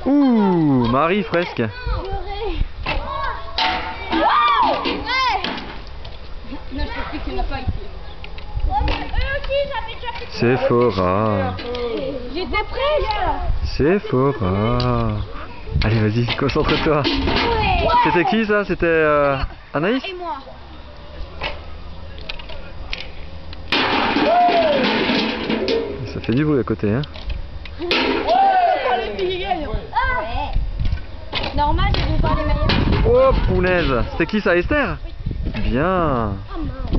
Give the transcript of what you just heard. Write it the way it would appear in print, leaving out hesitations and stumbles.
Ouh, Marie fresque. Sephora. J'étais presque. Sephora. Allez, vas-y, concentre-toi. C'était qui ça? C'était Anaïs? Et moi. Ça fait du bruit à côté, hein? Normal, je vais voir les meilleurs. Oh, punaise! C'était qui ça, Esther? Bien.